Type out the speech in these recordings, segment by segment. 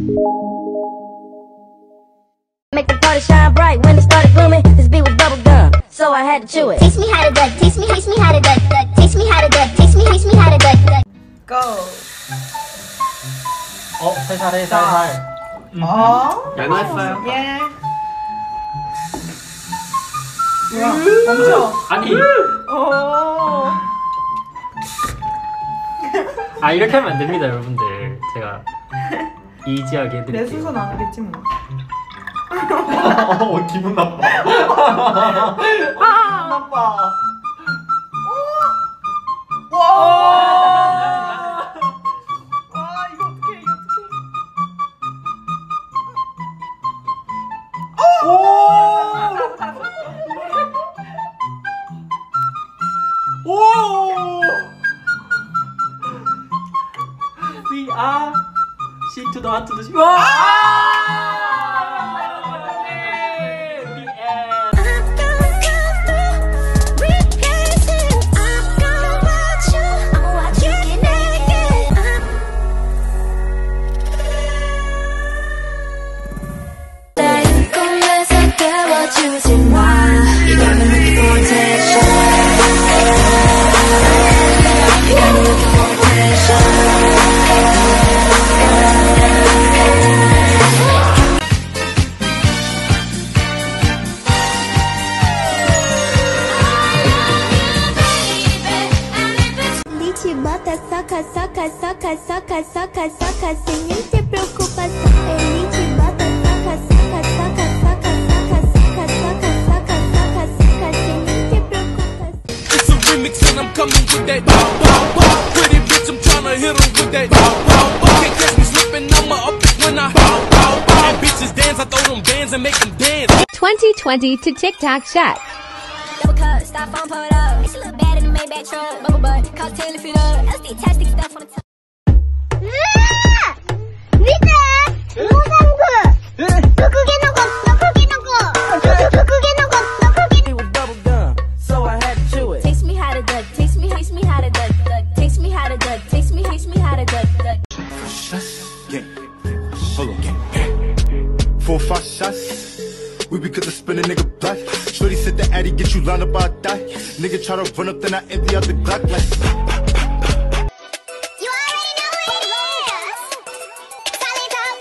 Make the party shine bright when it started blooming. This beat was bubble gum, so I had to chew it. Teach me how to duck, teach me how to duck, teach me how to duck, teach me how to duck. Go. 살살. 연했어요. 예. 멈춰. 아니. 이렇게 하면 안 됩니다, 여러분들. 제가 이지하게 해드릴게요. 내 순서 나오겠지 뭐. 기분 나빠. 나빠. 와, 이거 어떡해, 이거 어떡해. 오! We are C to the one to the C. Saca, sem nem ter preocupação. Ele te bota, saca, sem nem ter preocupação. It's a remix and I'm coming with that. Pretty bitch, I'm tryna hit 'em with that. Can't catch me slipping, I'ma up it when I. And bitches dance, I throw them bands and make them dance. 2020 to TikTok Shack. Double cup, stop on, pull it up. It's a little bad in the Maybach truck. Bubble butt, cocktail if it up. That's the tastic stuff on the top. We be cause I spin a nigga black. Shorty said the addy get you lined up, I die. Nigga try to run up, then I empty out the Glock like. You already know what it is. Solid top.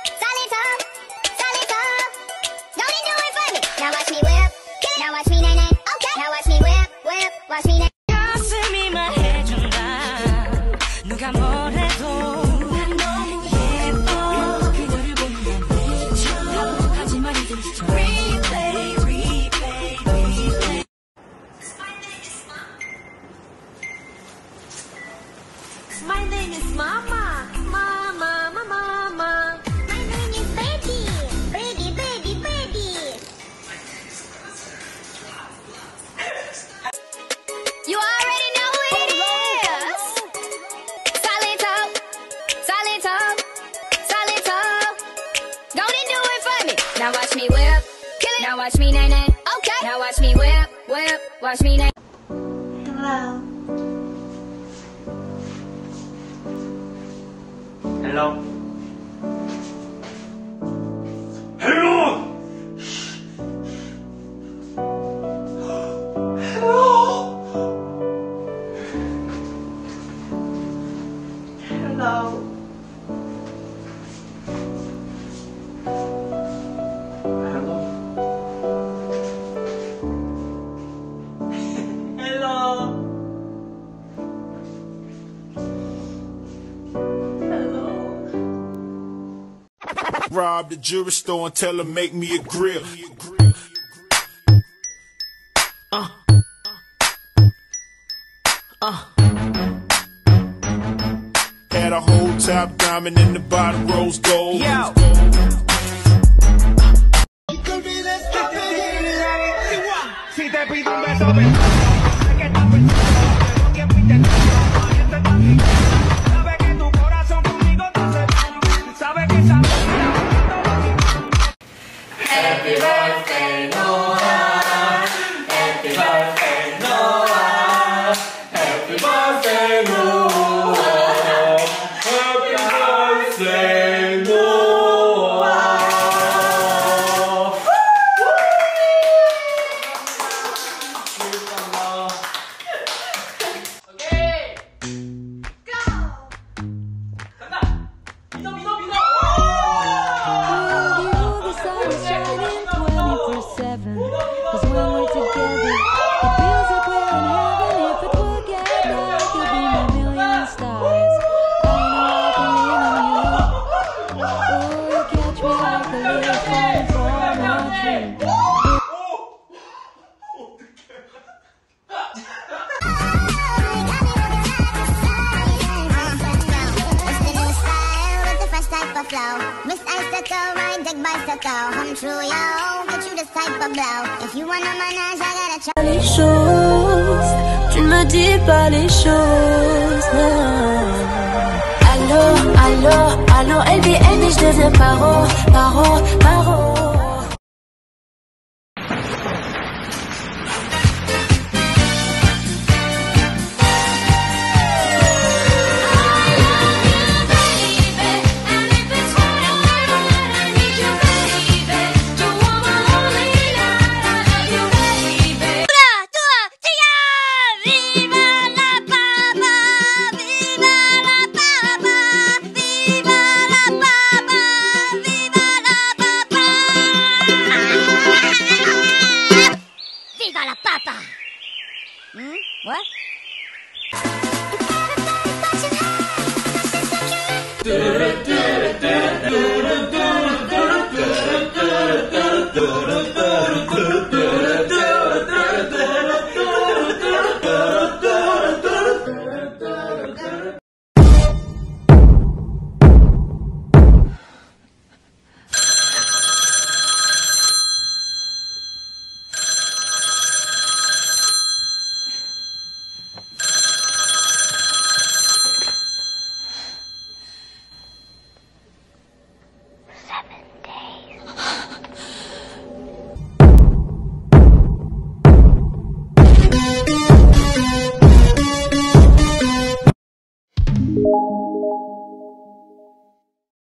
Don't you do it for me? Now watch me whip. Now watch me nay nay. Okay. Now watch me whip. Watch me nay. 가슴이 말해준다. 누가 뭐래도 난 너무 예뻐. 그녀를 보면 난 미쳐. 하지만 이젠 지쳐. Replay. My name is Mama. My name is Baby. You already know who it is. Solid top. Go and do it for me. Now watch me whip. Kill it. Now watch me nay nay. Okay. Now watch me whip. Watch me nay. Hello. Rob the jewelry store and tell her make me a grill. Had a whole top diamond in the bottom rose gold. Yo. Si te pido un beso, sé que estás pensando con quién fuiste. Sabe que tu corazón conmigo no se va. Sabe que esa Happy birthday, Noah. Happy birthday, Noah. Happy birthday, Noah. Happy birthday, Noah. flow. Miss Icicle, ride deck bicycle. Come true, yo, get you this type of blow. If you wanna manage, I gotta try. Les choses, tu ne me dis pas les choses, non. Allô, allô, allô, LBN et je deviens paro, paro, paro.